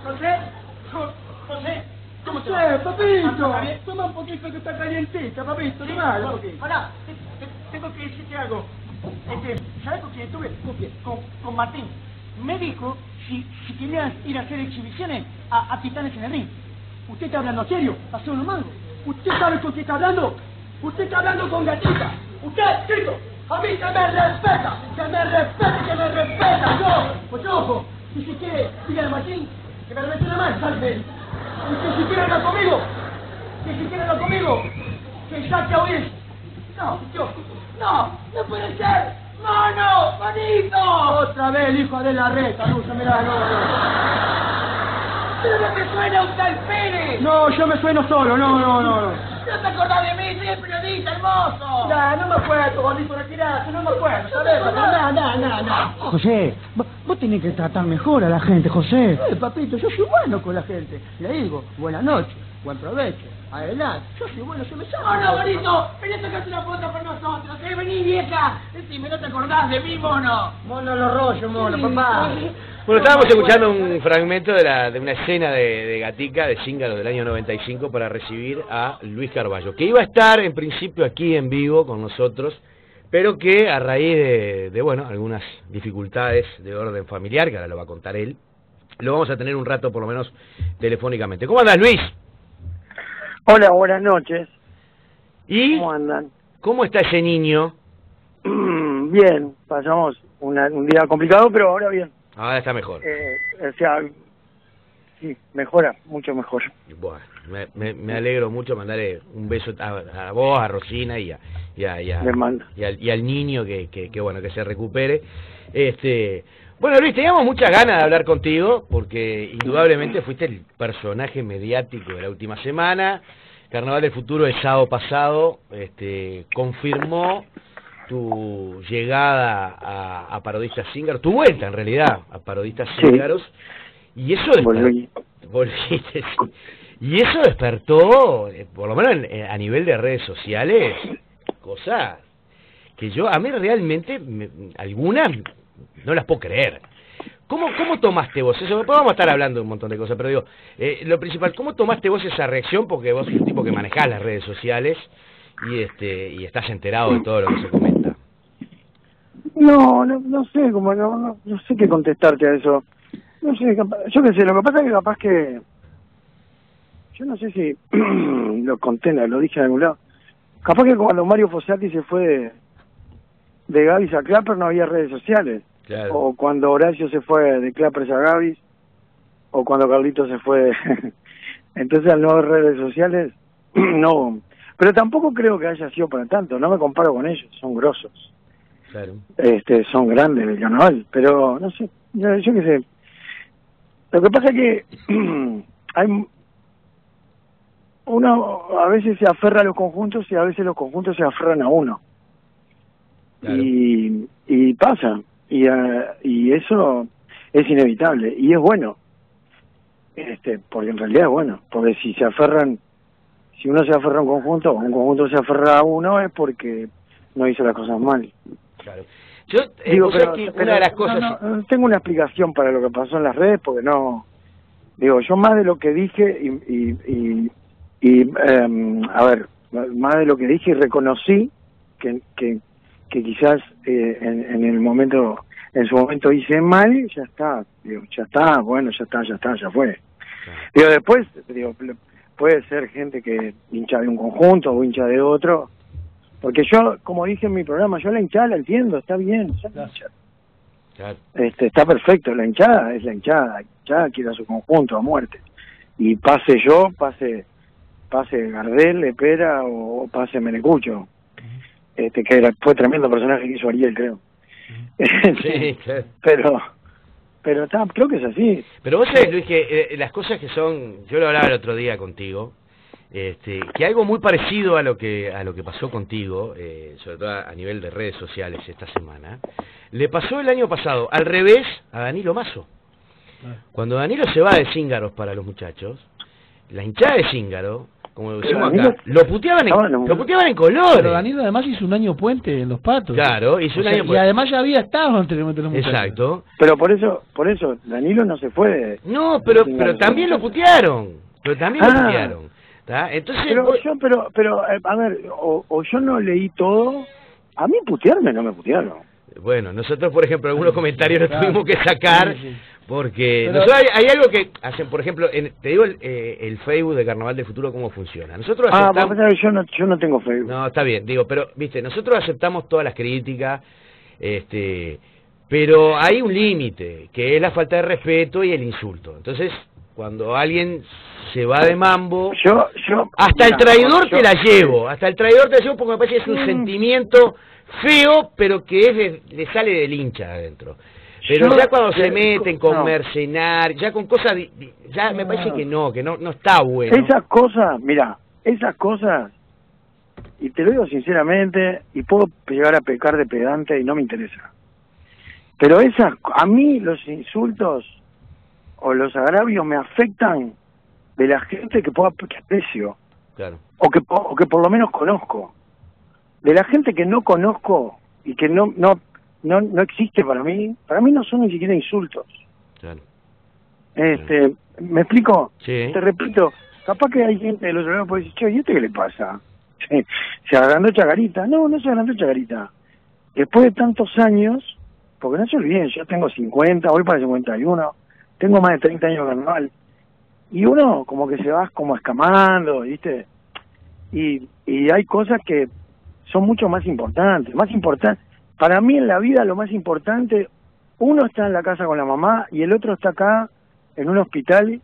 José, José, ¿cómo te José, va? papito, ¿Está bien? toma un poquito que está calientita, papito, tomá un poquito. Pará, tengo que decirte algo. ¿Sabes con quién estuve? Con Martín. Me dijo si querías ir a hacer exhibiciones a Titanes en el Ring. ¿Usted está hablando serio? ¿Pasó unos mangos? ¿Usted sabe con quién está hablando? Usted está hablando con Gatita. Usted, chico, a mí que me respeta, que me respete, que me respeta. Pues ojo, y si quiere, dígale a Martín que me remete una mano, salve. Y que si quiere hablar conmigo, que saque a oír. No puede ser. ¡Mano! ¡Manito! Otra vez el hijo de la reta, no, mirá, no. ¡Pero no te suena usted el Pérez! No, yo me sueno solo, no. ¿No te acordás de mí? Soy el periodista, hermoso. No me acuerdo, gordito, retirate, no me acuerdo. No. José, vos tenés que tratar mejor a la gente, José. Papito, yo soy bueno con la gente. Le digo, buenas noches, buen provecho, adelante. Yo soy bueno, se me sabe. No, bonito, vení a sacarte una foto con nosotros. Vení, vieja. Decime, ¿no te acordás de mí, mono? Mono los rollos, mono, papá. Bueno, estábamos escuchando un fragmento de una escena de Gatica, de Zíngaro del año 95, para recibir a Luis Carballo, que iba a estar en principio aquí en vivo con nosotros, pero que a raíz de bueno, algunas dificultades de orden familiar, que ahora lo va a contar él, lo vamos a tener un rato por lo menos telefónicamente. ¿Cómo andas, Luis? Hola, buenas noches. ¿Y ¿Cómo andan? cómo está ese niño? Bien, pasamos un día complicado, pero ahora bien. Ahora está mejor. O sea, sí, mejora, mucho mejor. Bueno, me alegro mucho, mandarle un beso a vos, a Rosina y al niño que bueno, que se recupere. Bueno, Luis, teníamos muchas ganas de hablar contigo porque indudablemente fuiste el personaje mediático de la última semana. Carnaval del Futuro el sábado pasado confirmó tu llegada a Parodistas Zíngaros, tu vuelta en realidad a Parodistas Zíngaros, y eso volviste, sí. Y eso despertó, por lo menos a nivel de redes sociales, cosas que a mí realmente, algunas no las puedo creer. ¿Cómo tomaste vos eso? Después vamos a estar hablando de un montón de cosas, pero digo, lo principal, ¿cómo tomaste vos esa reacción? Porque vos sos un tipo que manejás las redes sociales y estás enterado de todo lo que se comenta. No sé, como no sé qué contestarte a eso. No sé, yo qué sé, lo que pasa es que capaz que... Yo no sé si lo conté, lo dije en algún lado. Capaz que cuando Mario Fossati se fue de Gavis a Clapper no había redes sociales. Claro. O cuando Horacio se fue de Clapper a Gavis, o cuando Carlito se fue. Entonces al no haber redes sociales, no. Pero tampoco creo que haya sido para tanto, no me comparo con ellos, son grosos. Claro. Son grandes del carnaval, pero no sé, yo qué sé. Lo que pasa es que uno a veces se aferra a los conjuntos y a veces los conjuntos se aferran a uno. Claro. Y pasa, y eso es inevitable, y es bueno, porque en realidad es bueno, porque si uno se aferra a un conjunto se aferra a uno, es porque no hizo las cosas mal. Claro. Yo una de las cosas... No tengo una explicación para lo que pasó en las redes, porque yo más de lo que dije más de lo que dije y reconocí que quizás en su momento hice mal, ya está, ya fue. Después, puede ser gente que hincha de un conjunto o hincha de otro, porque yo, como dije en mi programa, yo la hinchada la entiendo, está bien, claro. Está perfecto, la hinchada es la hinchada quiere a su conjunto a muerte, y pase Gardel, Lepera o pase Menecucho, que fue tremendo personaje que hizo Ariel, creo. Sí, claro. Pero creo que es así. Pero vos sabés, Luis, que las cosas que son, yo lo hablaba el otro día contigo, que algo muy parecido a lo que pasó contigo, sobre todo a nivel de redes sociales esta semana, le pasó el año pasado al revés a Danilo Mazo. Cuando Danilo se va de Zíngaros para los muchachos, la hinchada de Zíngaro como decimos acá, lo puteaban en colores. Pero Danilo además hizo un año puente en Los Patos. Claro, hizo un año puente. Y además ya había estado anteriormente en los muchachos. Exacto. Pero por eso, Danilo no se fue. No, pero también lo putearon. Pero también lo putearon. ¿Tá? Entonces, pero a ver, o yo no leí todo. A mí putearme no me putearon. Bueno, nosotros, por ejemplo, algunos comentarios los tuvimos que sacar, porque nosotros hay algo que hacen, por ejemplo, te digo el Facebook de Carnaval del Futuro, cómo funciona. Nosotros aceptamos... yo no tengo Facebook. No, está bien, digo, pero, viste, nosotros aceptamos todas las críticas, pero hay un límite, que es la falta de respeto y el insulto. Entonces, cuando alguien se va de mambo, hasta el traidor te la llevo, porque me parece que es un sentimiento feo, pero que le sale del hincha adentro. Pero ya cuando se meten con mercenarios, ya con cosas, ya me parece que no está bueno. Esas cosas, y te lo digo sinceramente, y puedo llegar a pecar de pedante y no me interesa. Pero a mí los insultos o los agravios me afectan de la gente que aprecio, claro, o que por lo menos conozco. De la gente que no conozco y que no existe para mí no son ni siquiera insultos. Claro. ¿Me explico? Sí. Te repito, capaz que hay gente de los lados que puede decir, che, ¿y esto qué le pasa? Se agrandó Chacarita. No se agrandó Chacarita. Después de tantos años, porque no se olviden, yo tengo 50, voy para 51, tengo más de 30 años de carnaval, y uno como que se va como escamando, ¿viste? Y hay cosas que son mucho más importantes. Para mí en la vida lo más importante, uno está en la casa con la mamá y el otro está acá en un hospital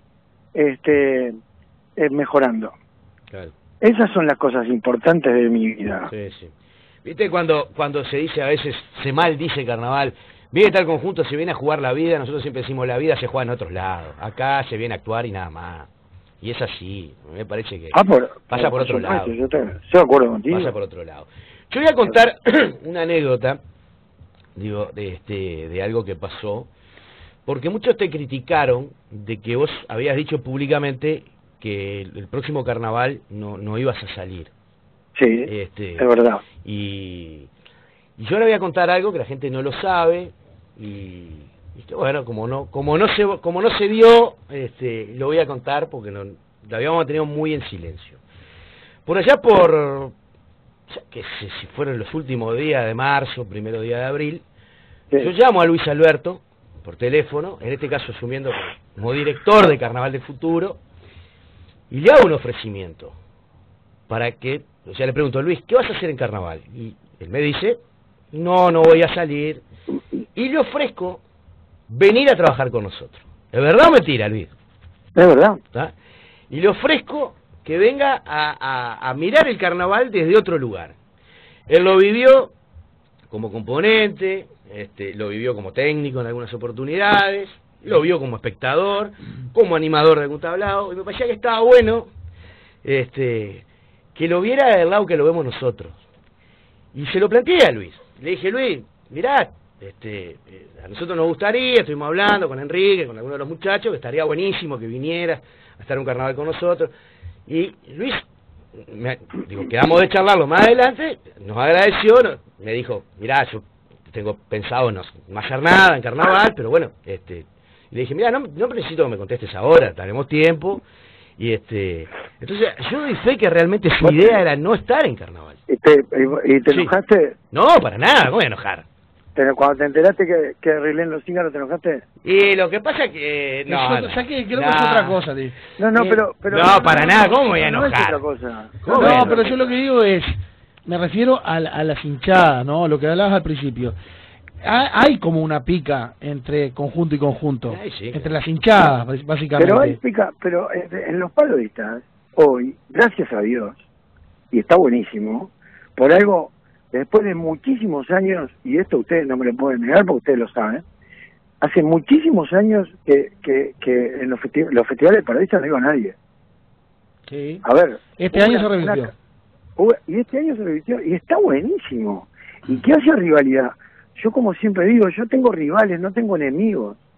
mejorando. Claro. Esas son las cosas importantes de mi vida. Sí. ¿Viste cuando se dice a veces, se maldice Carnaval? Viene tal conjunto, se viene a jugar la vida, nosotros siempre decimos la vida se juega en otros lados. Acá se viene a actuar y nada más. Y es así, me parece que pasa por otro lado. Yo estoy de acuerdo contigo. Pasa por otro lado. Yo voy a contar una anécdota, digo, de algo que pasó, porque muchos te criticaron de que vos habías dicho públicamente que el próximo carnaval no ibas a salir. Sí, es verdad. Y yo le voy a contar algo que la gente no lo sabe, y que bueno, como no se dio, lo voy a contar porque lo habíamos mantenido muy en silencio. Por allá que sé si fueron los últimos días de marzo, primero día de abril, yo llamo a Luis Alberto por teléfono, en este caso asumiendo como director de Carnaval del Futuro, y le hago un ofrecimiento para que, o sea, le pregunto, Luis, ¿qué vas a hacer en Carnaval? Y él me dice, no voy a salir, y le ofrezco venir a trabajar con nosotros. ¿Es verdad o mentira, Luis? Es verdad. ¿Está? Y le ofrezco que venga a mirar el carnaval desde otro lugar. Él lo vivió como componente, lo vivió como técnico en algunas oportunidades, lo vio como espectador, como animador de algún tablado, y me parecía que estaba bueno que lo viera del lado que lo vemos nosotros. Y se lo planteé a Luis. Le dije, Luis, mirá, a nosotros nos gustaría, estuvimos hablando con Enrique, con algunos de los muchachos, que estaría buenísimo que viniera a estar un carnaval con nosotros. Y Luis, quedamos de charlarlo más adelante, nos agradeció, me dijo, mirá, yo tengo pensado no hacer nada en carnaval, pero bueno, y le dije, mirá, no necesito que me contestes ahora, tenemos tiempo, y entonces yo doy fe que realmente su idea era no estar en carnaval. ¿Y te enojaste? No, para nada, ¿cómo voy a enojar? Cuando te enteraste que arreglé los cíngaros, ¿te enojaste? Y lo que pasa es que... creo que es otra cosa, tío. Pero no, para nada, ¿cómo me voy a enojar? No es otra cosa. No, pero yo lo que digo es, me refiero a las hinchadas, ¿no? Lo que hablabas al principio. Hay como una pica entre conjunto y conjunto, sí, entre las hinchadas, básicamente. Pero hay pica, pero en los parodistas, hoy, gracias a Dios, y está buenísimo, por algo... Después de muchísimos años, y esto ustedes no me lo pueden negar porque ustedes lo saben, hace muchísimos años que en los festivales de parodistas no iba nadie. Sí. A ver. Este año se revirtió. Y este año se revirtió, y está buenísimo. ¿Y qué hace rivalidad? Yo como siempre digo, yo tengo rivales, no tengo enemigos.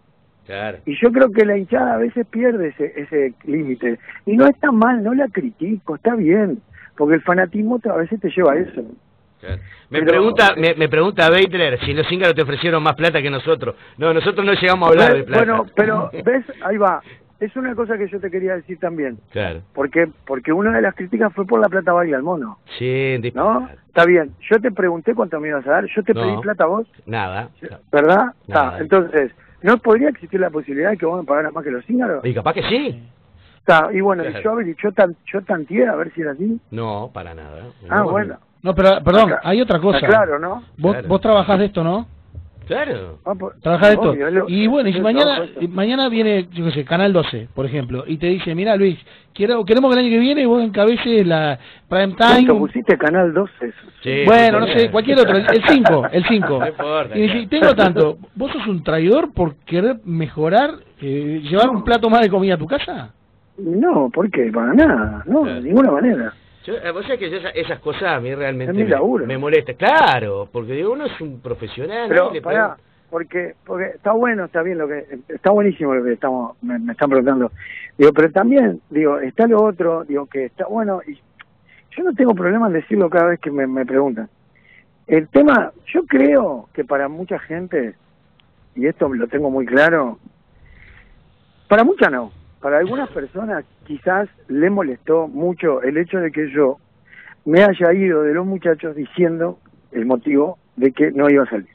Claro. Y yo creo que la hinchada a veces pierde ese límite. Y no está mal, no la critico, está bien, porque el fanatismo a veces te lleva a eso. Claro. Me pregunta Beitler si los Zíngaros te ofrecieron más plata que nosotros. No, nosotros no llegamos a hablar de plata. Bueno, pero, ¿ves? Ahí va. Es una cosa que yo te quería decir también. Claro. Porque una de las críticas fue por la plata valga al mono. Sí, ¿no? Está bien. Yo te pregunté cuánto me ibas a dar. Yo te pedí plata a vos. Nada. ¿Verdad? Nada. Entonces, ¿no podría existir la posibilidad de que vos me pagaras más que los Zíngaros? Y capaz que sí. Y bueno, claro. yo tanteé a ver si era así. No, para nada. Bueno. No, pero, perdón, hay otra cosa. Claro, ¿no? Vos trabajás de esto, ¿no? Claro. Trabajás de esto. Y bueno, y si mañana viene, yo qué sé, Canal 12, por ejemplo, y te dice, mira Luis, queremos que el año que viene vos encabeces la Prime Time. ¿Cuánto pusiste Canal 12? Sí, bueno, no sé, cualquier otro, el 5. No importa, y dice, tengo tanto, ¿vos sos un traidor por querer mejorar, llevar un plato más de comida a tu casa? No, ¿por qué? Para nada, no, de ninguna manera. Vos sabés que esas cosas a mí realmente me molestan. Claro, porque digo, uno es un profesional. Pero, porque está bueno, está bien, está buenísimo lo que me están preguntando. Digo, pero también, está lo otro, que está bueno, y yo no tengo problema en decirlo cada vez que me preguntan. El tema, yo creo que para mucha gente, y esto lo tengo muy claro, para mucha no. Para algunas personas quizás le molestó mucho el hecho de que yo me haya ido de los muchachos diciendo el motivo de que no iba a salir.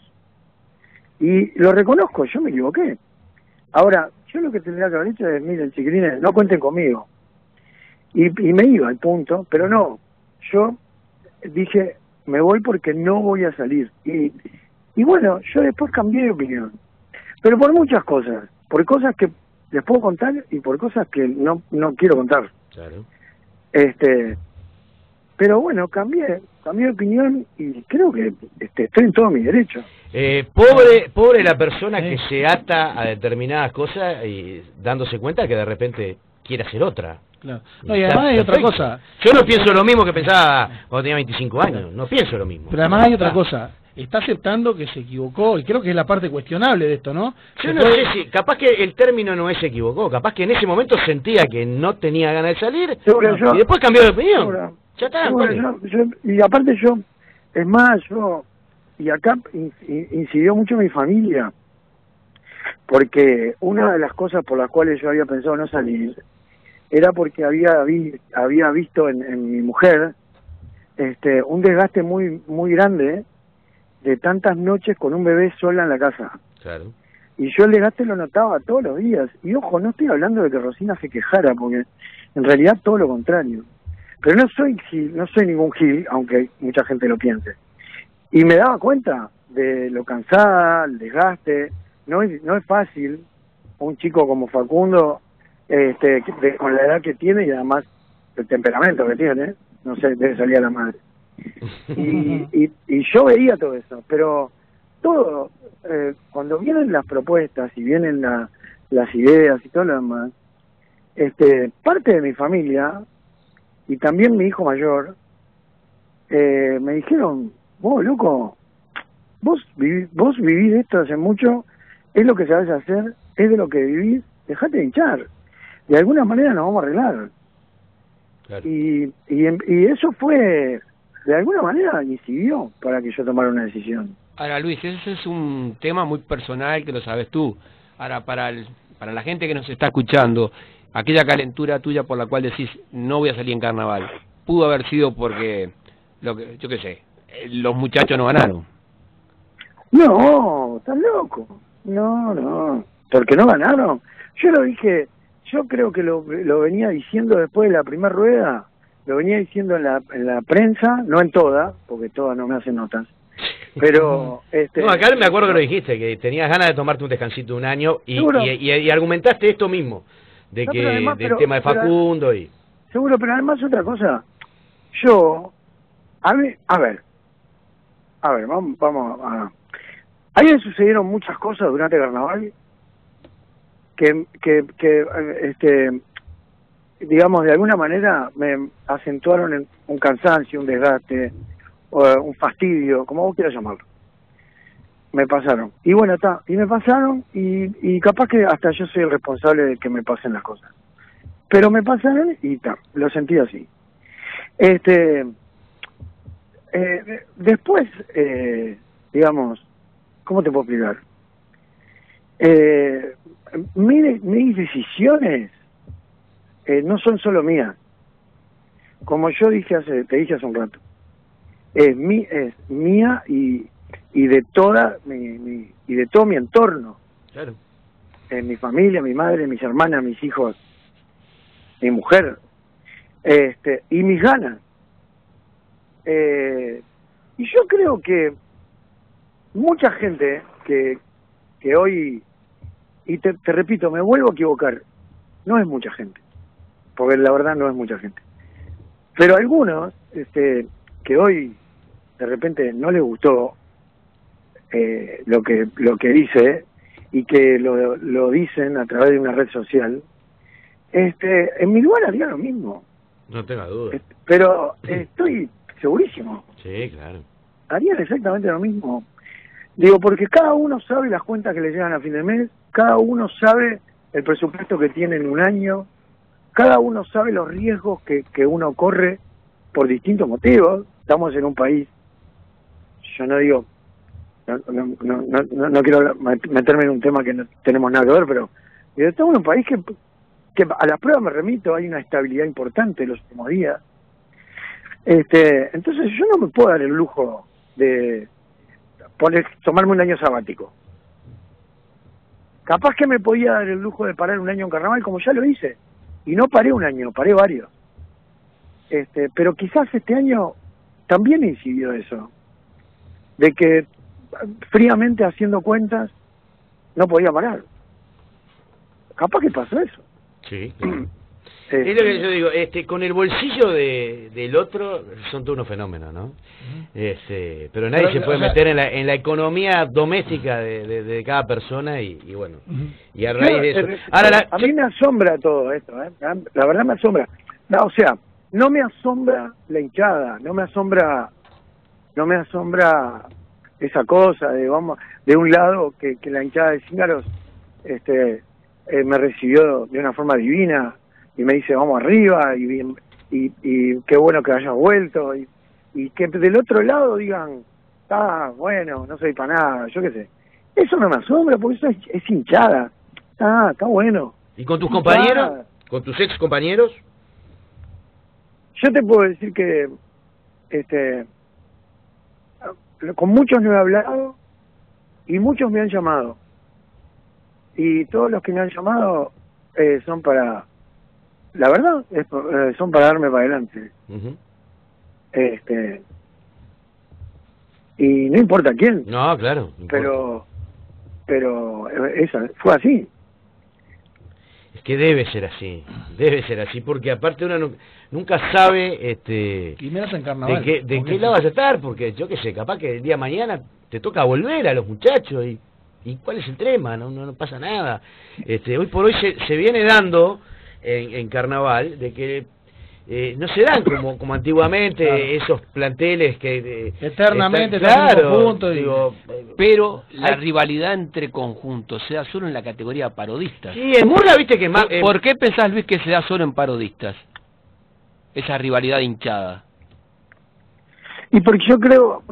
Y lo reconozco, yo me equivoqué. Ahora, yo lo que tendría que haber dicho es, miren, chiquilines, no cuenten conmigo. Y me iba al punto, pero no, yo dije, me voy porque no voy a salir. Y bueno, yo después cambié de opinión. Pero por muchas cosas, por cosas que les puedo contar y por cosas que no quiero contar. Claro. Pero bueno, cambié de opinión y creo que estoy en todo mi derecho. Pobre la persona que se ata a determinadas cosas y dándose cuenta que de repente quiere hacer otra. Claro. No, y además hay otra cosa. Yo no pienso lo mismo que pensaba cuando tenía 25 años, no pienso lo mismo. Pero además hay otra cosa. Está aceptando que se equivocó, y creo que es la parte cuestionable de esto, ¿no? Yo no sé si, capaz que el término no es se equivocó, capaz que en ese momento sentía que no tenía ganas de salir, y después cambió de opinión. Ya está. Y aparte es más, y acá incidió mucho mi familia, porque una de las cosas por las cuales yo había pensado no salir, era porque había visto en mi mujer un desgaste muy, muy grande, de tantas noches con un bebé sola en la casa. Claro. Y yo el desgaste lo notaba todos los días. Y ojo, no estoy hablando de que Rosina se quejara, porque en realidad todo lo contrario. Pero no soy ningún gil, aunque mucha gente lo piense. Y me daba cuenta de lo cansada, el desgaste. No es fácil un chico como Facundo, con la edad que tiene y además el temperamento que tiene, no sé, debe salir a la madre. Y yo veía todo eso, pero todo, cuando vienen las propuestas y vienen las ideas y todo lo demás, parte de mi familia y también mi hijo mayor me dijeron, vos loco, vos vivís esto hace mucho, es lo que sabés hacer, es de lo que vivís, dejate de hinchar, de alguna manera nos vamos a arreglar. Claro. Y eso fue, de alguna manera incidió para que yo tomara una decisión. Ahora, Luis, ese es un tema muy personal que lo sabes tú. Ahora, para la gente que nos está escuchando, aquella calentura tuya por la cual decís no voy a salir en carnaval, pudo haber sido porque, yo qué sé, los muchachos no ganaron. No, estás loco. No, porque no ganaron. Yo lo dije, yo creo que lo venía diciendo después de la primera rueda. Lo venía diciendo en la prensa, no en toda, porque todas no me hacen notas. Pero no, acá me acuerdo que lo dijiste, que tenías ganas de tomarte un descansito de un año y argumentaste esto mismo, de que además, del tema de Facundo y... Seguro, pero además otra cosa, a ver, vamos a... A mí me sucedieron muchas cosas durante el carnaval que digamos, de alguna manera me acentuaron en un cansancio, un desgaste, un fastidio, como vos quieras llamarlo. me pasaron. Y bueno, está, y me pasaron, y capaz que hasta yo soy el responsable de que me pasen las cosas. Pero me pasaron y está, lo sentí así. Después, digamos, ¿cómo te puedo explicar? Mis decisiones no son solo mías. Como yo te dije hace un rato, es mía y de toda y de todo mi entorno. Claro. Mi familia, mi madre, mis hermanas, mis hijos, mi mujer, y mis ganas. Y yo creo que mucha gente que hoy, y te repito, me vuelvo a equivocar, no es mucha gente, porque la verdad no es mucha gente, pero algunos que hoy de repente no les gustó lo que dice y que lo dicen a través de una red social, en mi lugar haría lo mismo. No tenga duda. Pero estoy segurísimo. Sí, claro. Harían exactamente lo mismo. Digo, porque cada uno sabe las cuentas que le llegan a fin de mes, cada uno sabe el presupuesto que tiene en un año, cada uno sabe los riesgos que uno corre por distintos motivos. Estamos en un país, yo no digo, no quiero meterme en un tema que no tenemos nada que ver, pero estamos en un país que a las pruebas me remito, hay una estabilidad importante en los últimos días. Entonces yo no me puedo dar el lujo de tomarme un año sabático. Capaz que me podía dar el lujo de parar un año en carnaval, como ya lo hice, y no paré un año, paré varios. Pero quizás este año también incidió eso, de que fríamente haciendo cuentas no podía parar. Capaz que pasó eso. Sí, claro. Es lo que yo digo, con el bolsillo del otro son todos unos fenómenos, ¿no? Pero nadie se puede meter en la economía doméstica de cada persona y bueno, y a raíz de eso. Ahora, a mí me asombra todo esto, la verdad me asombra. No, o sea, no me asombra la hinchada, no me asombra esa cosa de un lado que la hinchada de Cíngaros me recibió de una forma divina y me dice vamos arriba y qué bueno que hayas vuelto y que del otro lado digan bueno, no soy para nada, yo qué sé. Eso no me asombra porque eso es hinchada. Está bueno. ¿Y con tus compañeros? ¿Con tus ex compañeros? Yo te puedo decir que con muchos no he hablado y muchos me han llamado. Y todos los que me han llamado son para, la verdad, son para darme para adelante. Y no importa quién. No, claro. Pero esa fue así. Es que debe ser así, porque aparte uno nunca sabe y menos en carnaval, de qué lado vas a estar, porque yo qué sé, capaz que el día de mañana te toca volver a los muchachos y ¿cuál es el tema? No pasa nada. Hoy por hoy se viene dando en carnaval de que no se dan como antiguamente, claro, esos planteles que eternamente claro, juntos pero la rivalidad entre conjuntos se da solo en la categoría parodistas. Sí, en Murga viste que más ¿Por qué pensás, Luis, que se da solo en parodistas esa rivalidad hinchada? Y porque yo creo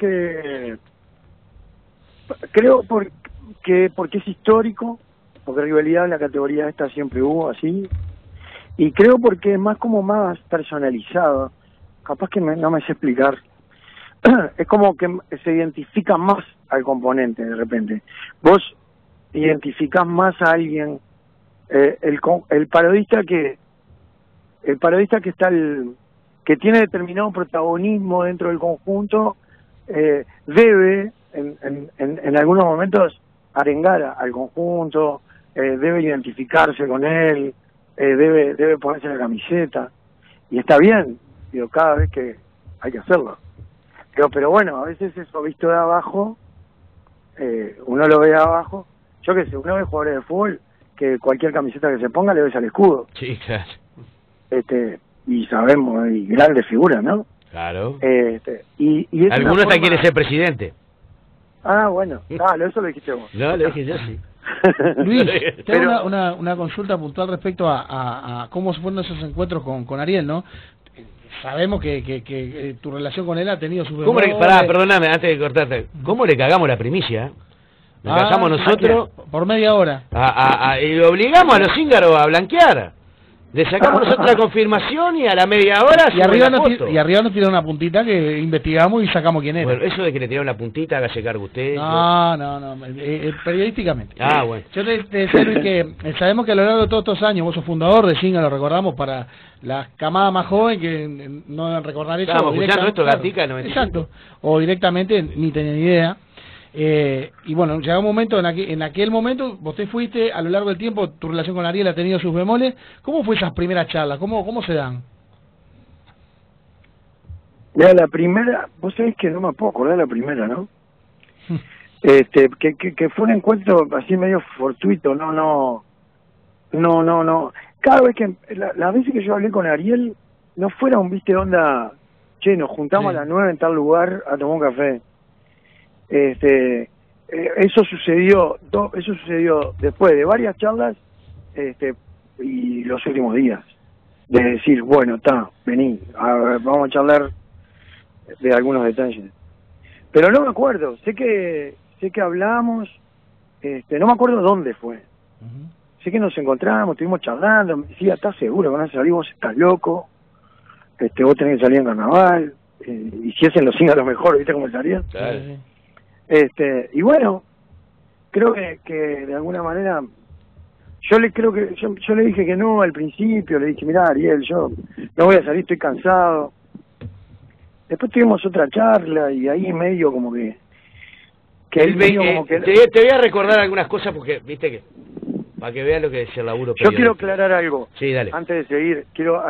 porque es histórico, porque rivalidad en la categoría esta siempre hubo así. Y creo porque es más personalizado, capaz que no me sé explicar. Es como que se identifica más al componente de repente. Vos identificás más a alguien, el parodista que está que tiene determinado protagonismo dentro del conjunto, debe en algunos momentos arengar al conjunto, debe identificarse con él. Debe ponerse la camiseta y está bien, digo, cada vez que hay que hacerlo, pero bueno, a veces eso visto de abajo, uno lo ve de abajo, yo qué sé, uno ve jugadores de fútbol que cualquier camiseta que se ponga le ves al escudo, sí, claro, y sabemos, hay grandes figuras, ¿no? Claro. Y algunos hasta quieren ser presidente. Ah, bueno, claro, eso lo dijiste vos. No, lo dije yo, sí. Luis, tengo una consulta puntual respecto a cómo fueron esos encuentros con Ariel, ¿no? Sabemos que tu relación con él ha tenido su... Perdóname, antes de cortarte. ¿Cómo le cagamos la primicia? Nos cagamos nosotros... Por media hora. Y obligamos a los cíngaros a blanquear. Le sacamos nosotros la confirmación y a la media hora... Y arriba nos tiraron una puntita que investigamos y sacamos quién era. Bueno, eso de que le tiraron la puntita, hágase cargo usted. No, periodísticamente. Bueno. Yo te decía, Luis, que sabemos que a lo largo de todos estos años, vos sos fundador de Singa, lo recordamos para la camada más joven que no deben recordar eso. Estábamos escuchando esto, Gatica, ¿no? Exacto. O directamente ni tenían idea. Y bueno, llegó un momento, en aquel momento, vos te fuiste, a lo largo del tiempo, tu relación con Ariel ha tenido sus bemoles. ¿Cómo fue esas primeras charlas? ¿Cómo se dan? Mira, la primera, vos sabés que no me puedo acordar de la primera, ¿no? Que fue un encuentro así medio fortuito, no. Cada vez que, las veces que yo hablé con Ariel, no fuera un, viste, onda, che, nos juntamos a las 9 en tal lugar a tomar un café. Eso sucedió después de varias charlas y los últimos días de decir, bueno, vení, vamos a charlar de algunos detalles, pero no me acuerdo, sé que hablamos, no me acuerdo dónde fue. Sé que nos encontramos, estuvimos charlando, me decía, ¿estás seguro que van a salir? Vos estás loco, vos tenés que salir en carnaval, y si es en los cines a lo mejor, ¿viste cómo salían? Claro. Y bueno, creo que de alguna manera yo le dije que no al principio, le dije, mirá, Ariel, yo no voy a salir, estoy cansado. Después tuvimos otra charla y ahí medio como que te voy a recordar algunas cosas porque viste que para que veas lo que decía el laburo. Yo quiero aclarar algo. Sí, dale. Antes de seguir, quiero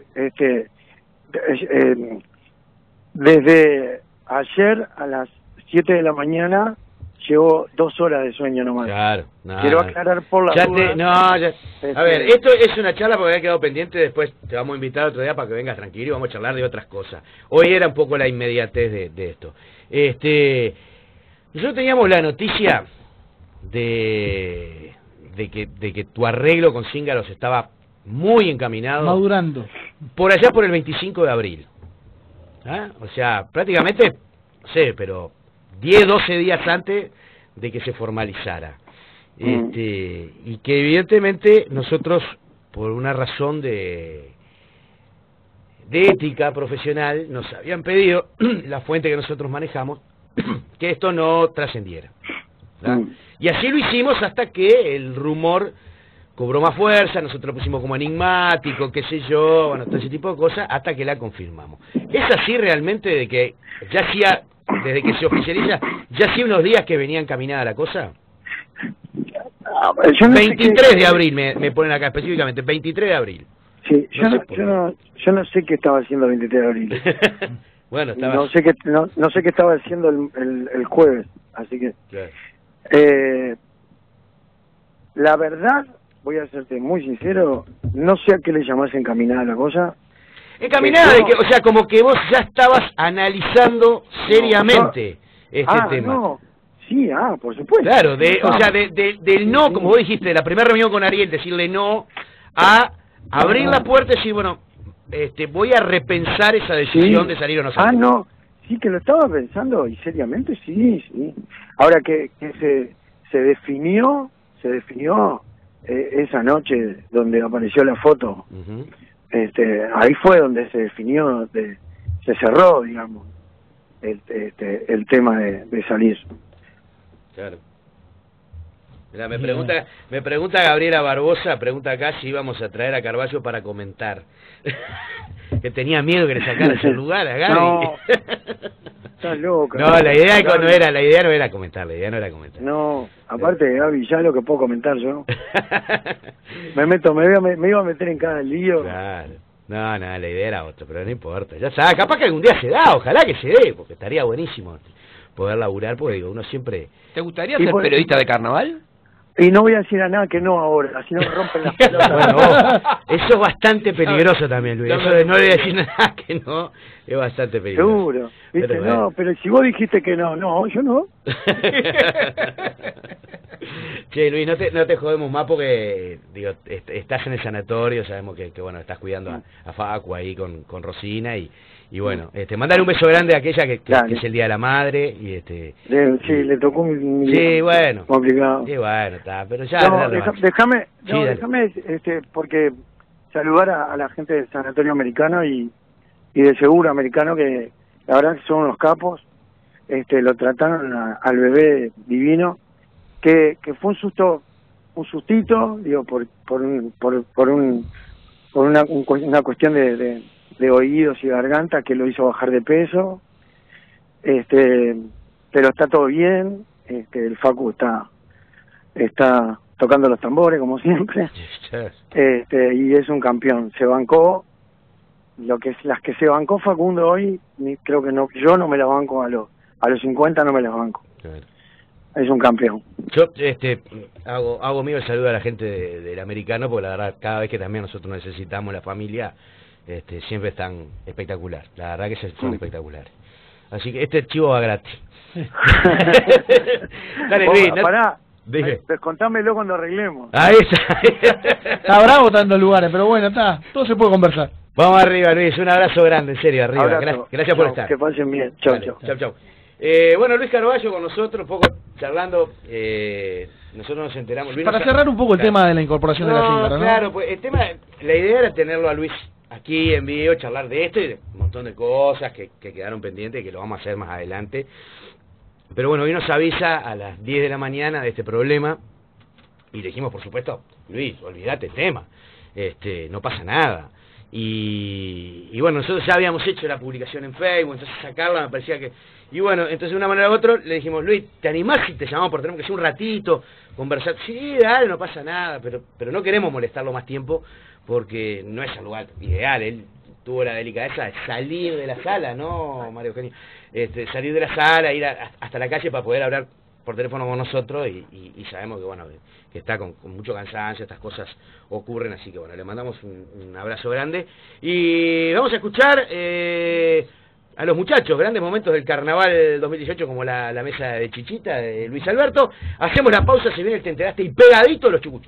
desde ayer a las 7 de la mañana llevo 2 horas de sueño nomás. Claro. Quiero aclarar por la duda. A ver, esto es una charla porque había quedado pendiente, después te vamos a invitar otro día para que vengas tranquilo y vamos a charlar de otras cosas. Hoy era un poco la inmediatez de esto. Nosotros teníamos la noticia de que tu arreglo con Cíngaros estaba muy encaminado. Madurando. Por allá por el 25 de abril. O sea, prácticamente, no sé, pero 10, 12 días antes de que se formalizara. Y que evidentemente nosotros, por una razón de ética profesional, nos habían pedido, la fuente que nosotros manejamos, que esto no trascendiera. Y así lo hicimos hasta que el rumor cobró más fuerza, nosotros lo pusimos como enigmático, qué sé yo, bueno, todo ese tipo de cosas, hasta que la confirmamos. ¿Es así realmente de que ya hacía, desde que se oficializa, ya hacía unos días que venía encaminada la cosa? Yo no 23 de abril me ponen acá específicamente, 23 de abril. Sí, yo no sé qué estaba haciendo el 23 de abril. Bueno, estaba... no sé qué estaba haciendo el jueves, así que... Claro. La verdad, voy a serte muy sincero, no sé a qué le llamás encaminada la cosa. Encaminada, o sea, como que vos ya estabas analizando seriamente este tema. No. Sí, por supuesto. Claro, o sea, del no, como vos dijiste, de la primera reunión con Ariel, decirle no, a abrir la puerta y decir, bueno, voy a repensar esa decisión de salir o no salir. No, sí que lo estaba pensando, y seriamente sí. Ahora que se definió esa noche donde apareció la foto, ahí fue donde se definió, se cerró, digamos, el tema de salir. Claro. Mira, me pregunta Gabriela Barbosa, pregunta acá si íbamos a traer a Carballo para comentar. Que tenía miedo que le sacara ese lugar a Gaby. No, estás loca. No, la idea no era comentar, No, aparte de Gaby, ya lo que puedo comentar yo. me iba a meter en cada lío. Claro. No, la idea era otra, pero no importa. Ya sabes, capaz que algún día se da, ojalá que se dé, porque estaría buenísimo poder laburar, porque digo, uno siempre... ¿Te gustaría ser periodista de carnaval? Y no voy a decir a nada que no ahora, así no me rompen las pelotas. Bueno, Eso es bastante peligroso también, Luis. Eso de no le voy a decir nada que no, es bastante peligroso. Seguro. ¿Viste? No, pero si vos dijiste que no, yo no. Che, Luis, no te jodemos más porque, digo, estás en el sanatorio, sabemos que bueno, estás cuidando a Facu ahí con Rosina y bueno, mandale un beso grande a aquella que es el Día de la Madre y le tocó un sí, bueno, complicado. Sí, bueno, está, pero ya no, déjame porque saludar a la gente del Sanatorio Americano y de Seguro Americano, que la verdad que son unos capos. Lo trataron al bebé divino, que fue un sustito, digo, por una cuestión de oídos y garganta que lo hizo bajar de peso, pero está todo bien. El Facu está tocando los tambores como siempre, y es un campeón, se bancó las que se bancó Facundo hoy, creo que no, yo no me la banco a los 50, no me la banco. Claro. Es un campeón. Yo hago mío el saludo a la gente del Americano, porque la verdad cada vez que también nosotros necesitamos la familia, siempre están espectacular, la verdad que son espectaculares. Así que este chivo va gratis. Dale, Luis, pará. Contámelo cuando arreglemos. Ahí está. Está bravo tantos lugares, pero bueno, está, todo se puede conversar. Vamos arriba, Luis, un abrazo grande, en serio, arriba. Gracias por estar. Que pasen bien. Chau. Bueno, Luis Carballo con nosotros, un poco charlando, nosotros nos enteramos. Luis, para cerrar un poco el tema de la incorporación de la cinta, ¿no? Claro, pues la idea era tenerlo a Luis aquí en vivo, charlar de esto y de un montón de cosas que quedaron pendientes y que lo vamos a hacer más adelante. Pero bueno, hoy nos avisa a las 10 de la mañana de este problema y le dijimos, por supuesto, Luis, olvídate el tema, no pasa nada. Y bueno, nosotros ya habíamos hecho la publicación en Facebook, entonces sacarla me parecía que... Y bueno, entonces de una manera u otra le dijimos, Luis, ¿te animás si te llamamos por teléfono que sea un ratito, conversar? Sí, dale, no pasa nada, pero no queremos molestarlo más tiempo porque no es el lugar ideal. Él tuvo la delicadeza de salir de la sala, ¿no, María Eugenia? Salir de la sala, ir hasta la calle para poder hablar por teléfono con nosotros y sabemos que bueno que está con mucho cansancio, estas cosas ocurren, así que bueno, le mandamos un abrazo grande y vamos a escuchar a los muchachos, grandes momentos del carnaval 2018 como la mesa de Chichita de Luis Alberto. Hacemos la pausa, se viene el Te Enteraste y pegadito los chucuchos.